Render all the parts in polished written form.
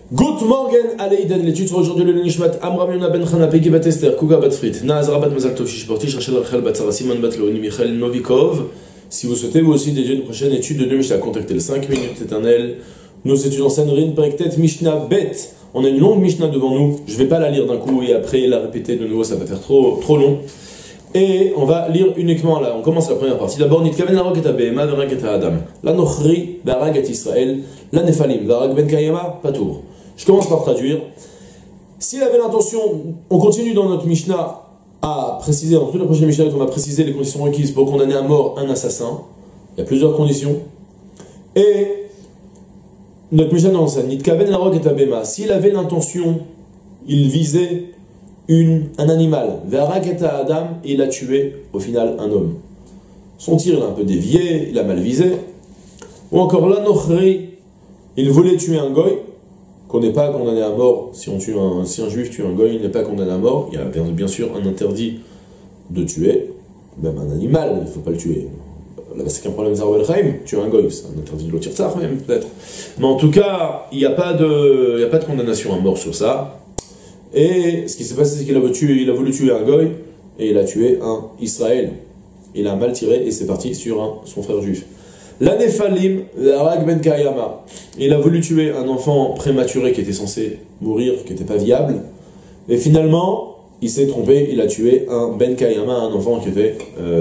Good morning, Aleïden, l'étude sur aujourd'hui le Nishmat, Amram Yona Ben Chana, Peggy Bat Esther, Kuga Bat Frit, Naazra Bat Mazal Tov Shishporti, Rachel Rachel Bat Sarah Simon Bat Leoni Michael Novikov. Si vous souhaitez vous aussi dédier une prochaine étude de Mishnah, contactez le 5 minutes éternelles. Nous étudions Sanhedrin, Perektet, Mishnah Bet. On a une longue Mishnah devant nous, je ne vais pas la lire d'un coup et après la répéter de nouveau, ça va faire trop long. Et on va lire uniquement là, on commence la première partie. D'abord, Nitkaven Larok et Abehema, Verag et Adam. La Nochri, Verag et Israël, la Nephalim, Verag Ben Kayama, Patour. Je commence par traduire. S'il avait l'intention, on continue dans notre Mishnah à préciser, dans toute la prochaine Mishnah, on va préciser les conditions requises pour condamner à mort un assassin. Il y a plusieurs conditions. Et notre Mishnah nous enseigne, Nitkaven Larok et Abehema. S'il avait l'intention, il visait un animal, Ve'araketa Adam, et il a tué au final un homme. Son tir il a un peu dévié, il a mal visé. Ou encore l'anochri, il voulait tuer un goy, qu'on n'est pas condamné à mort. Si un juif tue un goy, il n'est pas condamné à mort. Il y a bien sûr un interdit de tuer, même un animal, il ne faut pas le tuer. Là, c'est qu'un problème Zarwelheim, tuer un goy, c'est un interdit de l'otirtzar même peut-être. Mais en tout cas, il n'y a pas de condamnation à mort sur ça. Et ce qui s'est passé, c'est qu'il a voulu tuer un goy et il a tué un Israël. Il a mal tiré et c'est parti sur son frère juif. La Nephalim, Verag Ben Kayama. Il a voulu tuer un enfant prématuré qui était censé mourir, qui n'était pas viable. Et finalement, il s'est trompé, il a tué un Ben Kayama, un enfant qui était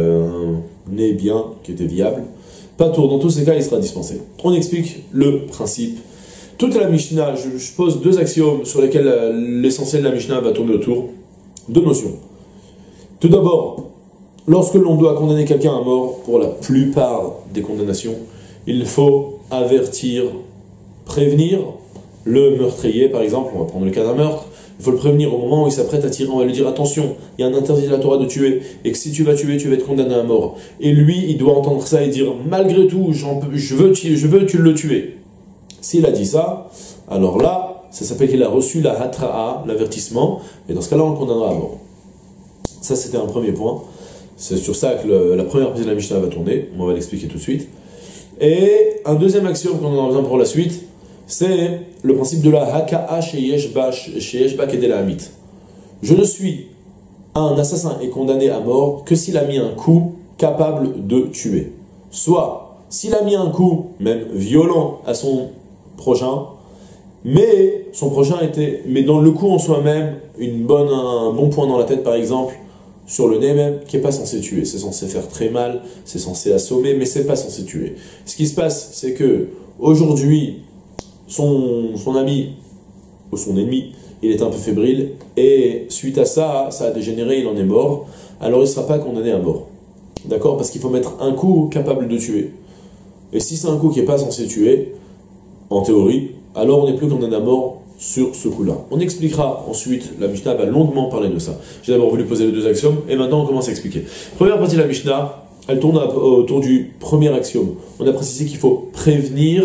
né bien, qui était viable. Pas tour, dans tous ces cas, il sera dispensé. On explique le principe. Toute la Mishnah, je pose deux axiomes sur lesquels l'essentiel de la Mishnah va tourner autour. Deux notions. Tout d'abord, lorsque l'on doit condamner quelqu'un à mort, pour la plupart des condamnations, il faut avertir, prévenir le meurtrier, par exemple, on va prendre le cas d'un meurtre, il faut le prévenir au moment où il s'apprête à tirer, on va lui dire attention, il y a un interdit de la Torah de tuer, et que si tu vas tuer, tu vas être condamné à mort. Et lui, il doit entendre ça et dire malgré tout, je veux que tu le tuer. S'il a dit ça, alors là, ça s'appelle qu'il a reçu la hatra'a, l'avertissement, et dans ce cas-là, on le condamnera à mort. Ça, c'était un premier point. C'est sur ça que la première partie de la Mishnah va tourner, on va l'expliquer tout de suite. Et un deuxième axiome qu'on en a besoin pour la suite, c'est le principe de la haka'a sheyesh ba kedei la'amit. Je ne suis un assassin et condamné à mort que s'il a mis un coup capable de tuer. Soit, s'il a mis un coup, même violent, à son prochain, mais son prochain mais dans le coup en soi-même, un bon point dans la tête par exemple, sur le nez même, qui n'est pas censé tuer. C'est censé faire très mal, c'est censé assommer, mais c'est pas censé tuer. Ce qui se passe, c'est que aujourd'hui, son ami, ou son ennemi, il est un peu fébrile, et suite à ça, ça a dégénéré, il en est mort, alors il ne sera pas condamné à mort. D'accord? Parce qu'il faut mettre un coup capable de tuer. Et si c'est un coup qui n'est pas censé tuer, en théorie, alors on n'est plus condamné à mort sur ce coup-là. On expliquera ensuite, la Mishnah va longuement parler de ça. J'ai d'abord voulu poser les deux axiomes, et maintenant on commence à expliquer. Première partie de la Mishnah, elle tourne autour du premier axiome. On a précisé qu'il faut prévenir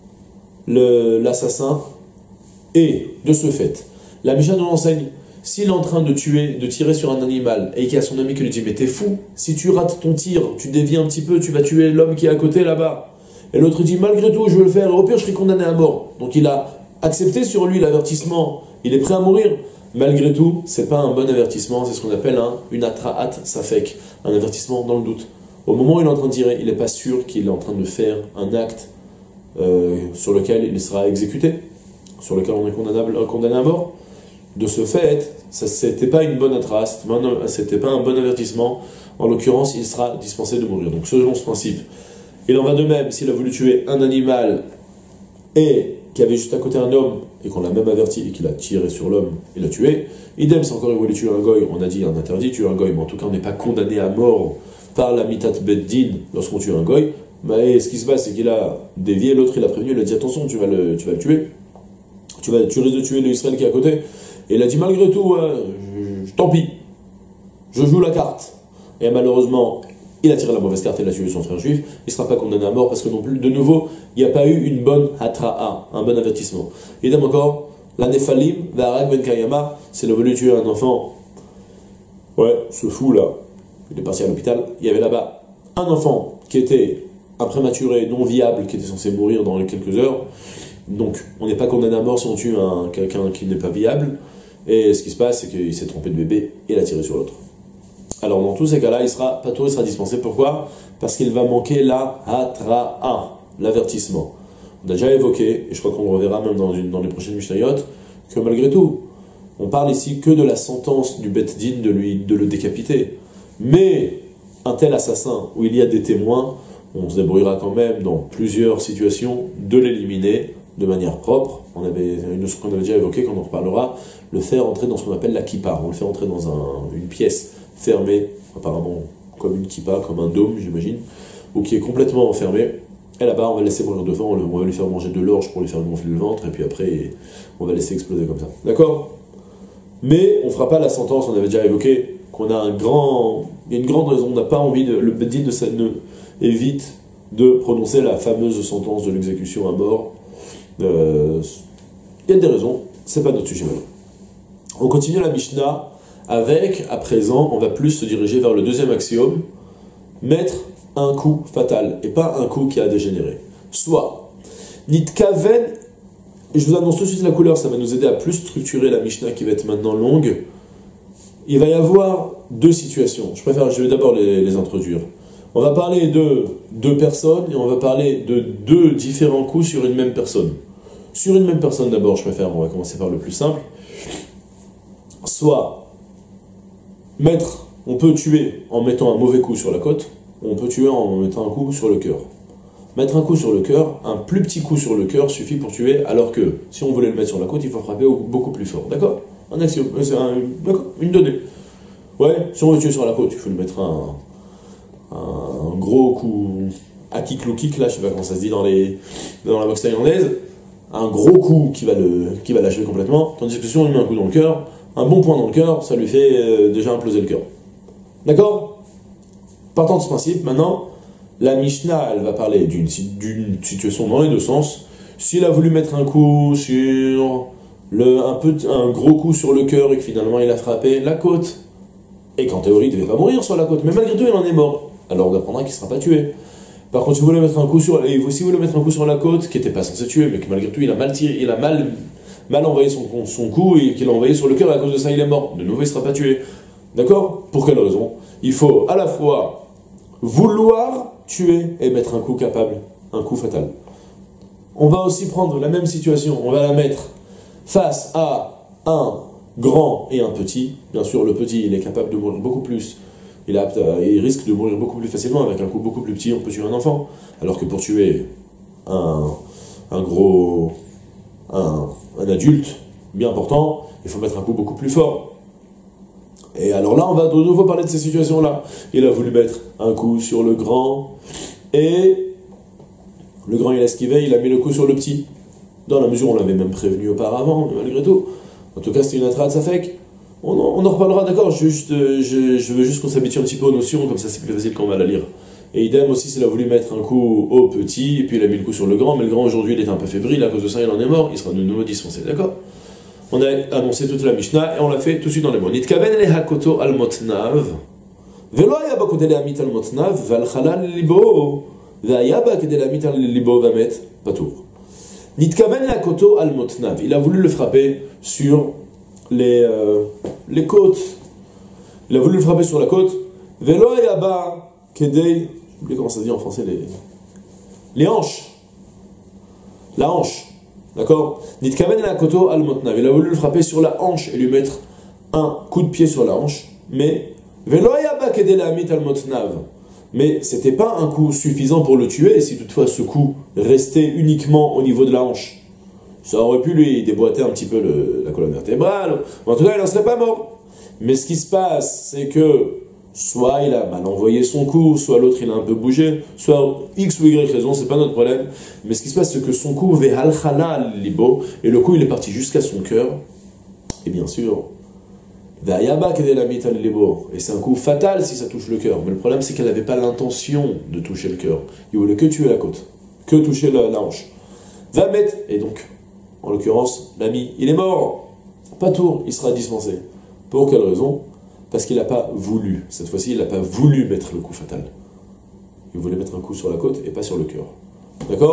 l'assassin, et de ce fait, la Mishnah nous enseigne, s'il est en train de tirer sur un animal, et qu'il y a son ami qui lui dit « Mais t'es fou, si tu rates ton tir, tu dévies un petit peu, tu vas tuer l'homme qui est à côté là-bas. » Et l'autre dit, malgré tout, je veux le faire, et au pire, je serai condamné à mort. Donc il a accepté sur lui l'avertissement, il est prêt à mourir. Malgré tout, c'est pas un bon avertissement, c'est ce qu'on appelle une atra'at safek, un avertissement dans le doute. Au moment où il est en train de tirer, il n'est pas sûr qu'il est en train de faire un acte sur lequel il sera exécuté, sur lequel on est condamné à mort. De ce fait, c'était pas une bonne atra'at, c'était pas un bon avertissement. En l'occurrence, il sera dispensé de mourir. Donc selon ce principe, il en va de même s'il a voulu tuer un animal et qu'il y avait juste à côté un homme et qu'on l'a même averti et qu'il a tiré sur l'homme et l'a tué. Idem, c'est encore il voulait tuer un goy, on a dit un interdit de tuer un goy, mais en tout cas on n'est pas condamné à mort par la mitat beddin lorsqu'on tue un goy. Mais ce qui se passe, c'est qu'il a dévié, l'autre il a prévenu, il a dit attention, tu vas le tuer, tu risques de tuer l'Israël qui est à côté. Et il a dit malgré tout, tant pis, je joue la carte. Et malheureusement, il a tiré la mauvaise carte et il a tué son frère juif, il ne sera pas condamné à mort parce que non plus, de nouveau, il n'y a pas eu une bonne hatra'a, un bon avertissement. Idem encore, la Nephalim, Verag Ben Kayama, s'il a voulu tuer un enfant, ce fou là, il est parti à l'hôpital, il y avait là-bas un enfant qui était un prématuré non viable, qui était censé mourir dans quelques heures, Donc, on n'est pas condamné à mort si on tue quelqu'un qui n'est pas viable. Et ce qui se passe, c'est qu'il s'est trompé de bébé et il a tiré sur l'autre. Alors, dans tous ces cas-là, il sera dispensé. Pourquoi? Parce qu'il va manquer la hatra'a, l'avertissement. On a déjà évoqué, et je crois qu'on le reverra même dans les prochaines Mishnayot, que malgré tout, on parle ici que de la sentence du Bet Din de le décapiter. Mais un tel assassin, où il y a des témoins, on se débrouillera quand même dans plusieurs situations de l'éliminer de manière propre. On avait une notion qu'on avait déjà évoquée, quand on en reparlera, le faire entrer dans ce qu'on appelle la kippa. On le fait entrer dans une pièce fermée, apparemment comme une kippa, comme un dôme, j'imagine, ou qui est complètement enfermée. Et là-bas, on va le laisser mourir devant, on va lui faire manger de l'orge pour lui faire gonfler le ventre, et puis après, on va laisser exploser comme ça. D'accord? Mais on ne fera pas la sentence, on avait déjà évoqué qu'on a il y a une grande raison, on n'a pas envie, le Bedin de Sadne évite de prononcer la fameuse sentence de l'exécution à mort. Il y a des raisons, c'est pas notre sujet maintenant. On continue la Mishnah avec, à présent, on va plus se diriger vers le deuxième axiome, mettre un coup fatal, et pas un coup qui a dégénéré. Soit, Nitkaven, et je vous annonce tout de suite la couleur, ça va nous aider à plus structurer la Mishnah qui va être maintenant longue. Il va y avoir deux situations, je vais d'abord les introduire. On va parler de deux personnes, et on va parler de deux différents coups sur une même personne. Sur une même personne d'abord, on va commencer par le plus simple. Soit, on peut tuer en mettant un mauvais coup sur la côte, on peut tuer en mettant un coup sur le cœur. Mettre un coup sur le cœur, un plus petit coup sur le cœur suffit pour tuer, alors que si on voulait le mettre sur la côte, il faut frapper beaucoup plus fort. D'accord? Un axiome, d'accord? Une donnée. Ouais, si on veut tuer sur la côte, il faut lui mettre un gros coup, à kick, là, je sais pas comment ça se dit dans la boxe thaïlandaise, un gros coup qui va l'achever complètement, tandis que si on lui met un coup dans le cœur, un bon point dans le cœur, ça lui fait déjà imploser le cœur. D'accord? Partant de ce principe, maintenant, la Mishnah, elle va parler d'une situation dans les deux sens. S'il a voulu mettre un coup sur un gros coup sur le cœur et que finalement il a frappé la côte, et qu'en théorie il ne devait pas mourir sur la côte, mais malgré tout il en est mort, alors on apprendra qu'il ne sera pas tué. Par contre, si vous voulez mettre un coup sur la côte, qui n'était pas censé tuer, mais que malgré tout il a mal tiré, il a mal envoyé son coup et qu'il a envoyé sur le cœur, et à cause de ça il est mort, de nouveau il ne sera pas tué. D'accord? Pour quelle raison? Il faut à la fois vouloir tuer et mettre un coup capable, un coup fatal. On va aussi prendre la même situation, on va la mettre face à un grand et un petit. Bien sûr, le petit, il est capable de mourir beaucoup plus. Il risque de mourir beaucoup plus facilement avec un coup beaucoup plus petit. On peut tuer un enfant. Alors que pour tuer un adulte bien portant, il faut mettre un coup beaucoup plus fort. Et alors là, on va de nouveau parler de ces situations-là. Il a voulu mettre un coup sur le grand, et le grand il a esquivé, il a mis le coup sur le petit. Dans la mesure où on l'avait même prévenu auparavant, malgré tout. En tout cas, c'était une attrape safek. On en reparlera, d'accord, je veux juste qu'on s'habitue un petit peu aux notions, comme ça c'est plus facile quand on va la lire. Et idem aussi, s'il a voulu mettre un coup au petit, et puis il a mis le coup sur le grand, mais le grand aujourd'hui il est un peu fébrile, à cause de ça il en est mort, il sera de nouveau dispensé, d'accord? On a annoncé toute la Mishnah et on l'a fait tout de suite dans les mots. Nitkaven le hakoto al motnav, velo ayaba kodele amit al motnav, val chalal libo, vayaba kodele amit al libo vamet, patour. Nitkaven le hakoto al motnav, il a voulu le frapper sur les côtes. Il a voulu le frapper sur la côte. Velo ayaba kedei, je sais comment ça se dit en français, les hanches. La hanche. D'accord? Nitkaven la koto al motnav. Il a voulu le frapper sur la hanche et lui mettre un coup de pied sur la hanche, mais veloyaba kedela amit al motnav. Mais c'était pas un coup suffisant pour le tuer si toutefois ce coup restait uniquement au niveau de la hanche. Ça aurait pu lui déboîter un petit peu la colonne vertébrale, ou en tout cas il n'en serait pas mort. Mais ce qui se passe, c'est que soit il a mal envoyé son coup, soit l'autre il a un peu bougé, soit X ou Y raison, c'est pas notre problème. Mais ce qui se passe, c'est que son coup ve'al chalal libo, et le coup il est parti jusqu'à son cœur. Et bien sûr, ve'ayaba kedel amit al libo, et c'est un coup fatal si ça touche le cœur. Mais le problème, c'est qu'elle n'avait pas l'intention de toucher le cœur. Il voulait que tuer la côte, que toucher la hanche. Va mettre, et donc, en l'occurrence, l'ami, il est mort. Pas tour, il sera dispensé. Pour quelle raison? Parce qu'il n'a pas voulu. Cette fois-ci, il n'a pas voulu mettre le coup fatal. Il voulait mettre un coup sur la côte et pas sur le cœur. D'accord?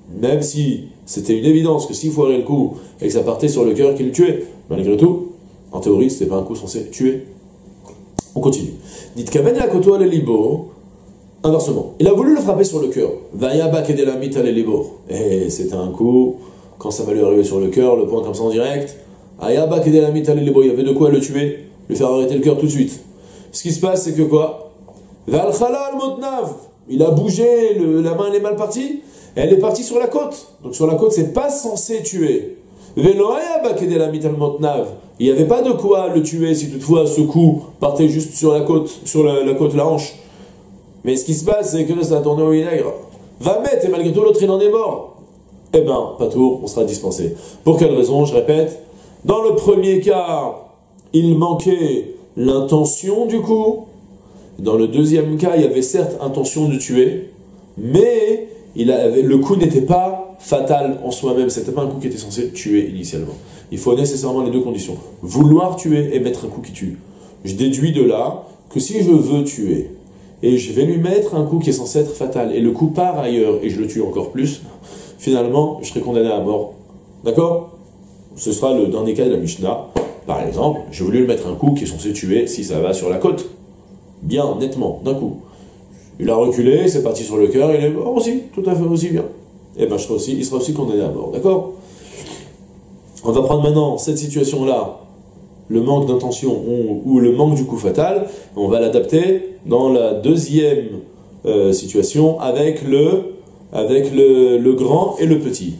même si c'était une évidence que s'il foirait le coup et que ça partait sur le cœur qu'il le tuait, malgré tout, en théorie, c'était pas un coup censé tuer. On continue. Dites Kaven la koto al libo. Inversement, il a voulu le frapper sur le cœur. Vayaba kedelamit al libo. Et c'était un coup, quand ça va lui arriver sur le cœur, le point comme ça en direct. Ayaba kedelamit al libo. Il y avait de quoi le tuer, lui faire arrêter le cœur tout de suite. Ce qui se passe, c'est que quoi? Val khalal motnav. Il a bougé, la main elle est mal partie. Elle est partie sur la côte. Donc sur la côte, c'est pas censé tuer. Veloayaba kedelamit al motnav. Il n'y avait pas de quoi le tuer si toutefois ce coup partait juste sur la côte, la hanche. Mais ce qui se passe, c'est que ça a tourné au vinaigre. Va mettre, et malgré tout, l'autre il en est mort. Eh ben, pas tout, on sera dispensé. Pour quelle raison? Je répète. Dans le premier cas, il manquait l'intention du coup. Dans le deuxième cas, il y avait certes intention de tuer, mais le coup n'était pas fatal en soi-même. C'était pas un coup qui était censé tuer initialement. Il faut nécessairement les deux conditions. Vouloir tuer et mettre un coup qui tue. Je déduis de là que si je veux tuer, et je vais lui mettre un coup qui est censé être fatal, et le coup part ailleurs, et je le tue encore plus, finalement, je serai condamné à mort. D'accord? Ce sera le dernier cas de la Mishnah. Par exemple, j'ai voulu lui mettre un coup qui est censé tuer si ça va sur la côte. Bien, nettement, d'un coup. Il a reculé, c'est parti sur le cœur, il est mort aussi, tout à fait aussi bien. Et ben il sera aussi condamné à mort, d'accord? On va prendre maintenant cette situation-là, le manque d'intention ou le manque du coup fatal, on va l'adapter dans la deuxième situation avec le grand et le petit.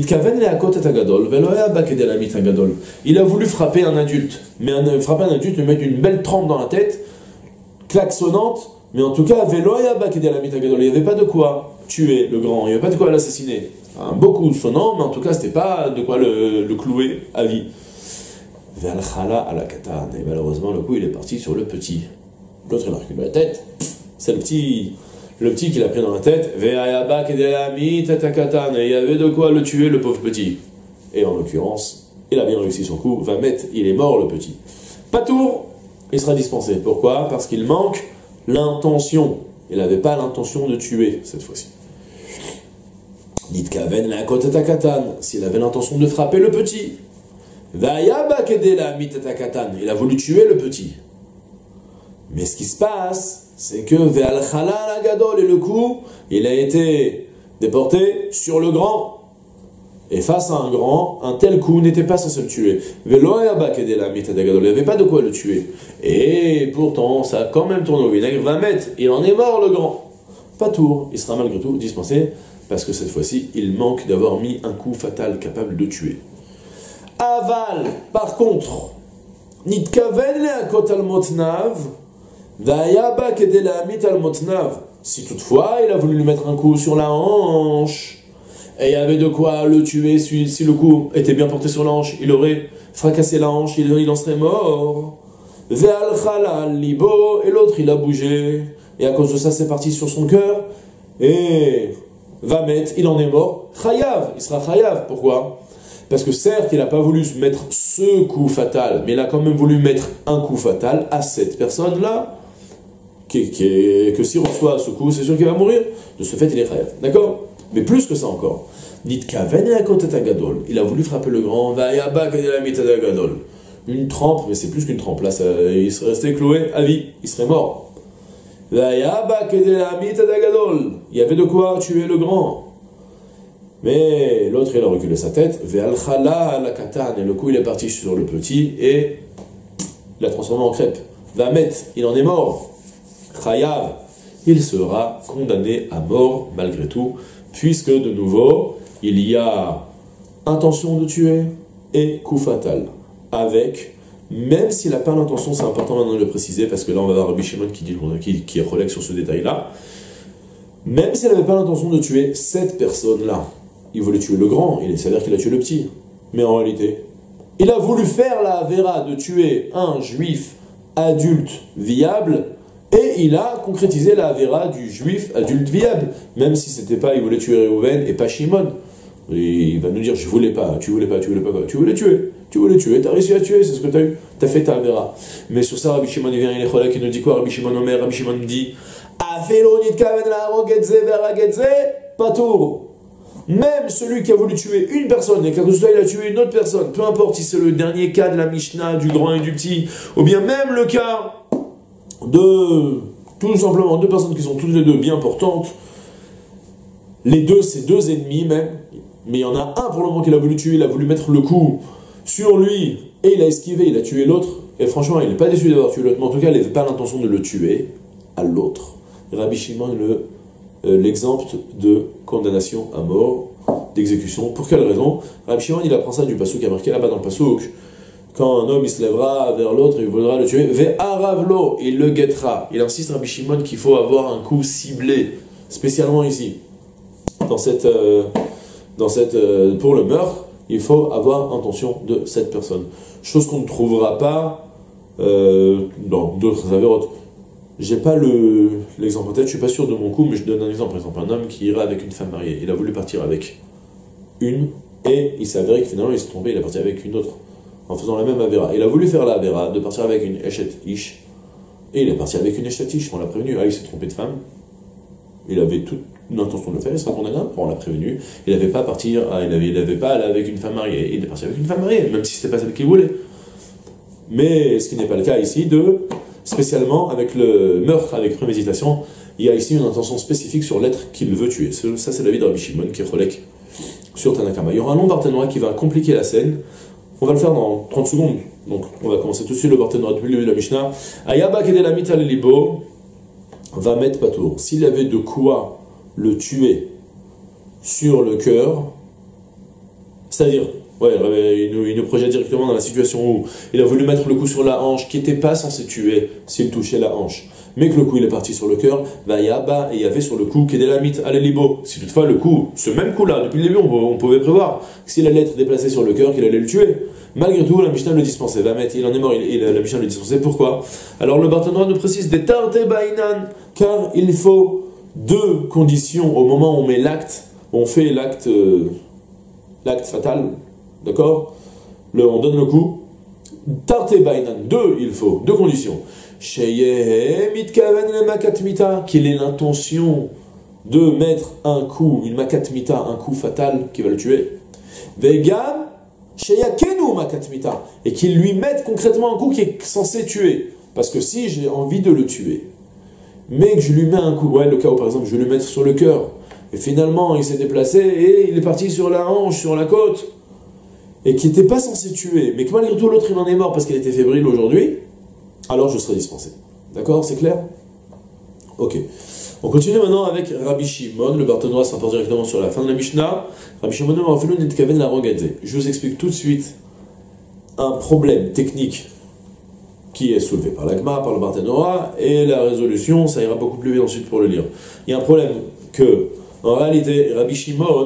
Il a voulu frapper un adulte, mais frapper un adulte, lui mettre une belle trempe dans la tête, klaxonnante, mais en tout cas, il n'y avait pas de quoi tuer le grand, il n'y avait pas de quoi l'assassiner. Un beau coup sonnant, mais en tout cas, c'était pas de quoi le clouer à vie. Et malheureusement, le coup, il est parti sur le petit. L'autre, il a reculé la tête. C'est le petit qui l'a pris dans la tête. Et il y avait de quoi le tuer, le pauvre petit. Et en l'occurrence, il a bien réussi son coup. Va mettre, il est mort, le petit. Patour, il sera dispensé. Pourquoi? Parce qu'il manque l'intention. Il n'avait pas l'intention de tuer, cette fois-ci. Dites Kaven la kotatakatan, s'il avait l'intention de frapper le petit. Il a voulu tuer le petit. Mais ce qui se passe, c'est que et le coup, il a été déporté sur le grand. Et face à un grand, un tel coup n'était pas censé le tuer. Il n'y avait pas de quoi le tuer. Et pourtant, ça a quand même tourné au vinaigre. Va mettre, il en est mort le grand. Pas tour, il sera malgré tout dispensé, parce que cette fois-ci, il manque d'avoir mis un coup fatal capable de tuer. Aval, par contre, si toutefois il a voulu lui mettre un coup sur la hanche, et il y avait de quoi le tuer, si le coup était bien porté sur la hanche, il aurait fracassé la hanche, il en serait mort. Et l'autre il a bougé, et à cause de ça c'est parti sur son cœur, et va mettre, il en est mort. Chayav, il sera chayav, pourquoi? Parce que certes, il n'a pas voulu se mettre ce coup fatal, mais il a quand même voulu mettre un coup fatal à cette personne-là, que s'il reçoit ce coup, c'est sûr qu'il va mourir. De ce fait, il est chayav. D'accord? Mais plus que ça encore. Dites qu'Aven gadol, il a voulu frapper le grand, gadol. Une trempe, mais c'est plus qu'une trempe. Là, il serait resté cloué à vie, il serait mort. Il y avait de quoi tuer le grand. Mais l'autre, il a reculé sa tête, et le coup, il est parti sur le petit, et il l'a transformé en crêpe. Va mettre, il en est mort. Chayav, il sera condamné à mort malgré tout, puisque de nouveau, il y a intention de tuer et coup fatal. Avec, même s'il n'a pas l'intention, c'est important maintenant de le préciser, parce que là, on va voir Rabbi Shimon qui relègue sur ce détail-là. Même s'il n'avait pas l'intention de tuer cette personne-là, il voulait tuer le grand, il s'avère qu'il a tué le petit. Mais en réalité, il a voulu faire la avéra de tuer un juif adulte viable, et il a concrétisé la avéra du juif adulte viable, même si c'était pas, il voulait tuer Reuven et pas Shimon. Il va nous dire, tu voulais pas quoi? Tu voulais tuer, t'as réussi à tuer, c'est ce que t'as eu, t'as fait ta avéra. Mais sur ça, Rabbi Shimon il vient, il est cholak, il nous dit quoi? Rabbi Shimon dit, Patour. Même celui qui a voulu tuer une personne et qu'à cause de ça il a tué une autre personne, peu importe si c'est le dernier cas de la Mishnah, du grand et du petit, ou bien même le cas de tout simplement deux personnes qui sont toutes les deux bien portantes, les deux c'est deux ennemis même, mais il y en a un pour le moment qu'il a voulu tuer, il a voulu mettre le coup sur lui et il a esquivé, il a tué l'autre, et franchement il n'est pas déçu d'avoir tué l'autre, mais en tout cas il n'avait pas l'intention de le tuer à l'autre. Rabbi Shimon l'exemple de condamnation à mort, d'exécution. Pour quelle raison? Rabbi Shimon il apprend ça du passouk qui a marqué là-bas dans le passouk. Quand un homme il se lèvera vers l'autre, il voudra le tuer, ve'aravlo, il le guettera. Il insiste Rabbi Shimon qu'il faut avoir un coup ciblé, spécialement ici, pour le meurtre, il faut avoir intention de cette personne. Chose qu'on ne trouvera pas dans d'autres avérotes. J'ai pas l'exemple en tête, je suis pas sûr de mon coup, mais je donne un exemple. Par exemple, un homme qui ira avec une femme mariée, il a voulu partir avec une, et il s'est avéré que finalement il s'est trompé, il est parti avec une autre, en faisant la même avéra. Il a voulu faire la avéra, de partir avec une Eshet Ish, et il est parti avec une Eshet Ish, on l'a prévenu, il s'est trompé de femme, il avait toute l'intention de le faire, il sera condamné, on l'a prévenu, il n'avait pas à partir, il n'avait pas à aller avec une femme mariée, il est parti avec une femme mariée, même si c'était pas celle qu'il voulait. Mais ce qui n'est pas le cas ici spécialement avec le meurtre avec préméditation, il y a ici une intention spécifique sur l'être qu'il veut tuer. Ça, c'est l'avis de Rabbi Shimon qui est relèque sur Tanakama. Il y aura un long barthénois qui va compliquer la scène. On va le faire dans 30 secondes. Donc, on va commencer tout de suite le barthénois depuis le début de la Mishnah. Ayaba kedelamit al-libo va mettre patour. S'il avait de quoi le tuer sur le cœur, c'est-à-dire, il nous projette directement dans la situation où il a voulu mettre le coup sur la hanche, qui n'était pas censé tuer s'il touchait la hanche, mais que le coup il est parti sur le cœur, et il y avait sur le coup kedelamit al-libo. Si toutefois le coup, ce même coup-là, depuis le début, on pouvait prévoir que s'il allait être déplacé sur le cœur, qu'il allait le tuer. Malgré tout, la Mishnah le dispensait. Il en est mort, la Mishnah le dispensait. Pourquoi? Alors le barthénois nous précise des tarte bainan, car il faut deux conditions au moment où on met l'acte, on fait l'acte fatal. D'accord? On donne le coup. Tarte bainan, il faut deux conditions. Qu'il ait l'intention de mettre un coup, une makatmita, un coup fatal qui va le tuer. Vegan, sheyakenu makatmita, et qu'il lui mette concrètement un coup qui est censé tuer. Parce que si j'ai envie de le tuer, mais que je lui mets un coup, le cas où par exemple je vais le mettre sur le cœur, et finalement il s'est déplacé et il est parti sur la hanche, sur la côte, et qui n'était pas censé tuer, mais que malgré tout l'autre il en est mort parce qu'il était fébrile aujourd'hui, alors je serai dispensé. D'accord, c'est clair? Ok. On continue maintenant avec Rabbi Shimon, le barthénois se rapporte directement sur la fin de la Mishnah. Rabbi Shimon la rogadze. Je vous explique tout de suite un problème technique qui est soulevé par l'Agma, par le barthénois, et la résolution, ça ira beaucoup plus vite ensuite pour le lire. Il y a un problème que, en réalité, Rabbi Shimon,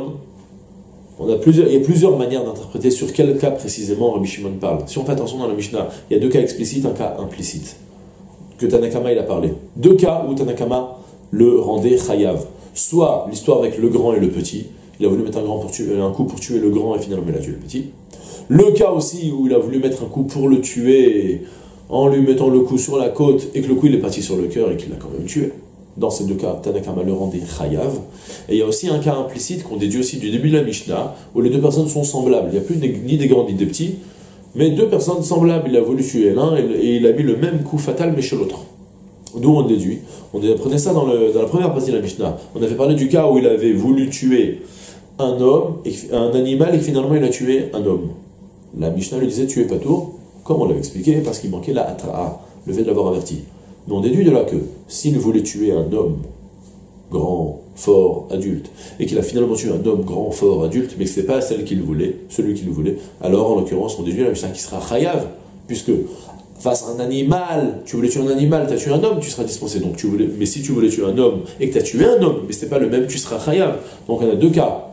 il y a plusieurs manières d'interpréter sur quel cas précisément Rabbi Shimon parle. Si on fait attention dans la Mishnah, il y a deux cas explicites, un cas implicite, que Tanakama il a parlé. Deux cas où Tanakama le rendait chayav. Soit l'histoire avec le grand et le petit, il a voulu mettre un coup pour tuer le grand et finalement il a tué le petit. Le cas aussi où il a voulu mettre un coup pour le tuer en lui mettant le coup sur la côte et que le coup il est parti sur le cœur et qu'il l'a quand même tué. Dans ces deux cas, Tanakama le rendait chayav. Et il y a aussi un cas implicite qu'on déduit aussi du début de la Mishnah, où les deux personnes sont semblables. Il n'y a plus ni des grands ni des petits, mais deux personnes semblables. Il a voulu tuer l'un et il a mis le même coup fatal mais chez l'autre. D'où on déduit. On apprenait ça dans la première partie de la Mishnah. On avait parlé du cas où il avait voulu tuer un homme, un animal, et finalement il a tué un homme. La Mishnah lui disait tuer patour, comme on l'avait expliqué, parce qu'il manquait la atra'a, le fait de l'avoir averti. Mais on déduit de là que s'il voulait tuer un homme grand, fort, adulte, et qu'il a finalement tué un homme grand, fort, adulte, mais que ce n'était pas celui qu'il voulait, alors en l'occurrence on déduit la Mishnah qui sera chayav, puisque face à un animal, tu voulais tuer un animal, tu as tué un homme, tu seras dispensé. Mais si tu voulais tuer un homme et que tu as tué un homme, mais ce n'est pas le même, tu seras chayav. Donc on a deux cas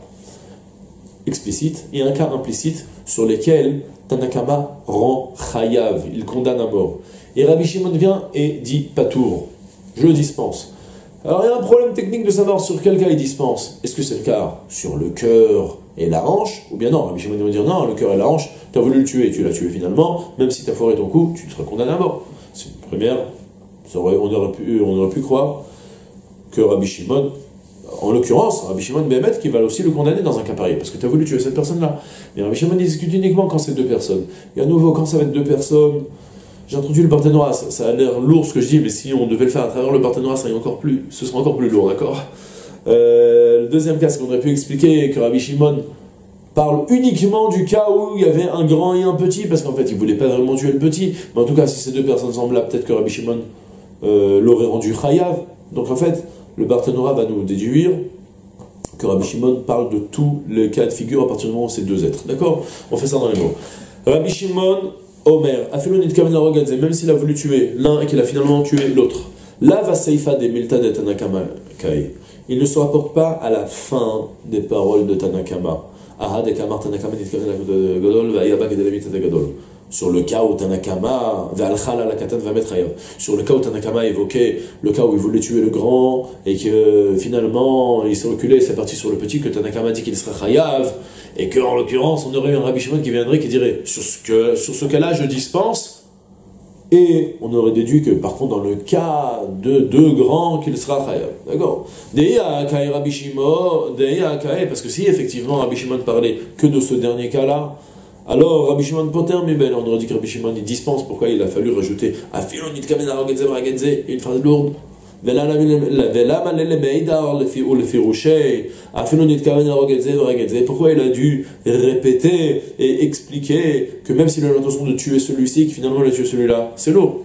explicites et un cas implicite sur lesquels Tanakama rend chayav, il condamne à mort. Et Rabbi Shimon vient et dit patour, je dispense. Alors il y a un problème technique de savoir sur quel cas il dispense. Est-ce que c'est le cas sur le cœur et la hanche? Ou bien non, Rabbi Shimon va dire non, le cœur et la hanche, tu as voulu le tuer, tu l'as tué finalement, même si tu as foiré ton coup, tu seras condamné à mort. C'est une première, on aurait pu croire que Rabbi Shimon En l'occurrence, Rabbi Shimon Bémet qui va aussi le condamner dans un cas pareil, parce que tu as voulu tuer cette personne-là. Mais Rabbi Shimon discute uniquement quand c'est deux personnes. Et à nouveau, quand ça va être deux personnes, j'ai introduit le Barthénora, ça a l'air lourd ce que je dis, mais si on devait le faire à travers le Barthénora, ce sera encore plus lourd, d'accord. Le deuxième cas, c'est qu'on aurait pu expliquer que Rabbi Shimon parle uniquement du cas où il y avait un grand et un petit, parce qu'en fait, il voulait pas vraiment tuer le petit. Mais en tout cas, si ces deux personnes semblables, peut-être que Rabbi Shimon l'aurait rendu chayav. Donc en fait, le Barthénora va nous déduire que Rabbi Shimon parle de tous les cas de figure à partir du moment où c'est deux êtres. D'accord? On fait ça dans les mots. Rabbi Shimon, Omer, même s'il a voulu tuer l'un et qu'il a finalement tué l'autre. La va seifa des miltanet Tanakama Kai. Il ne se rapporte pas à la fin des paroles de Tanakama. Sur le cas où Tanakama sur le cas où Tanakama évoquait le cas où il voulait tuer le grand et que finalement il s'est reculé, c'est parti sur le petit, que Tanakama dit qu'il sera chayav, et qu'en l'occurrence on aurait eu un Rabbi Shimon qui viendrait qui dirait sur ce cas-là je dispense, et on aurait déduit que par contre dans le cas de deux grands qu'il sera chayav. D'accord? Rabbi Shimon, parce que si effectivement Rabbi Shimon parlait que de ce dernier cas-là, alors Rabbi Shimon Poter Mibel, on aurait dit que Rabbi Shimon il dispense. Pourquoi il a fallu rajouter une phrase lourde? Pourquoi il a dû répéter et expliquer que même s'il a l'intention de tuer celui-ci, que finalement il a tué celui-là? C'est lourd.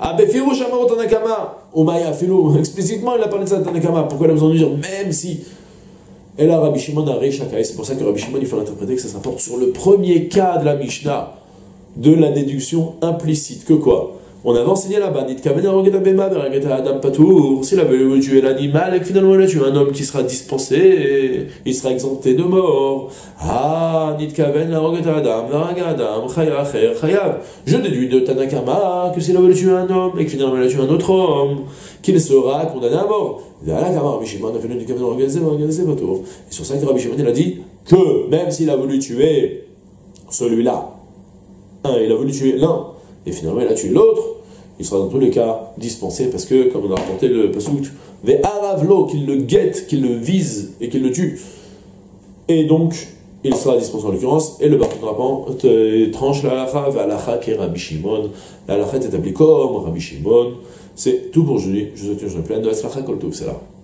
Explicitement il a parlé de ça Tanakama. Pourquoi il a besoin de dire même si? Et là, Rabbi Shimon a Reishakai, c'est pour ça que Rabbi Shimon, il faut l'interpréter que ça s'apporte sur le premier cas de la Mishnah, de la déduction implicite. Que quoi? On avait enseigné là-bas, s'il avait tué l'animal et que finalement il a tué un homme qui sera dispensé, et il sera exempté de mort. Je déduis de Tanakama que s'il avait tué un homme et que finalement il a tué un autre homme, qu'il sera condamné à mort. Et sur ça que Rabbi Shimon il a dit que même s'il a voulu tuer celui-là, il a voulu tuer l'un, et finalement il a tué l'autre, il sera dans tous les cas dispensé, parce que, comme on a rapporté le pasuk, ve'aravlo, qu'il le guette, qu'il le vise et qu'il le tue. Et donc, il sera dispensé en l'occurrence, et le Barthénora tranche la halacha, ve'alacha qui est Rabbi Shimon. La halacha est établie comme Rabbi Shimon. C'est tout pour aujourd'hui. Je vous souhaite une journée pleine de Hatzlacha Kol Tov, c'est là.